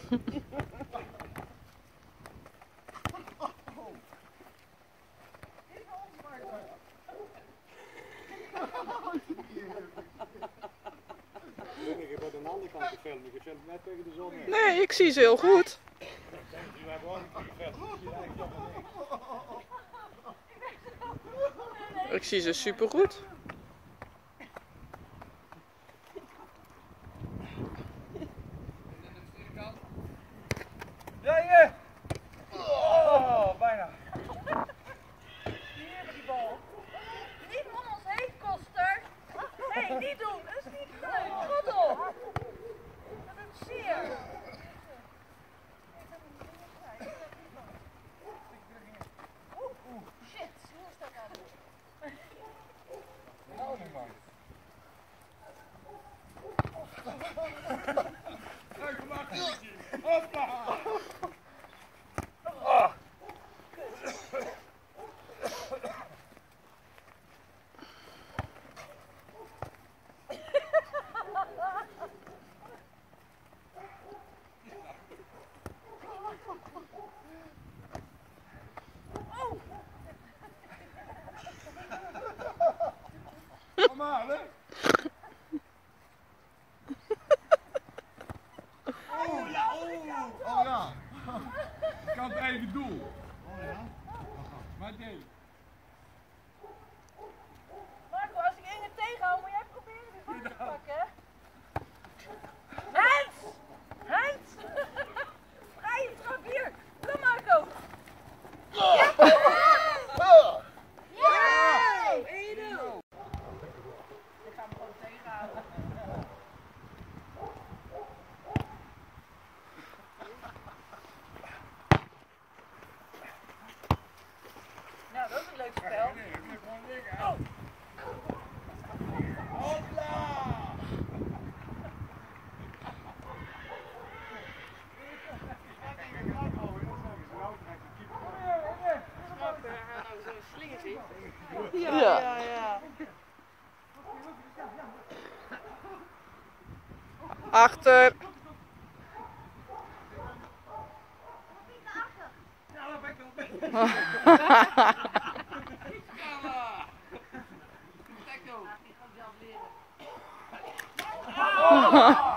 Ik heb aan de andere kant gefilmd, ik film net tegen de zon. Nee, ik zie ze heel goed. Ik zie ze super goed. Ja, ja! Oh, bijna. Hier hebben die bal. Niet om ons heen, Koster. Nee, niet doen. Dat is niet leuk. God op. Dat doet zeer. Oeh, shit. Hoe is dat aan doen? Hoppa! Kom maar, hè? Oh ja, oh ja. Ik kan het eigen doel. Oh ja? Maar nee. Marco, als ik Inge tegenhoud, moet jij proberen die bal te pakken. Hens! Hens! Vrije trap hier. Kom Marco. Ja! Ja! 1-0. Ik ga hem gewoon tegenhouden. Nou, dat is een leuk spel. Nee, ik blijf gewoon liggen. Oh. Hopla! Ja. Achter. Ja, dat ben ik wel mee. Kijk nou. Ik ga het zelf leren.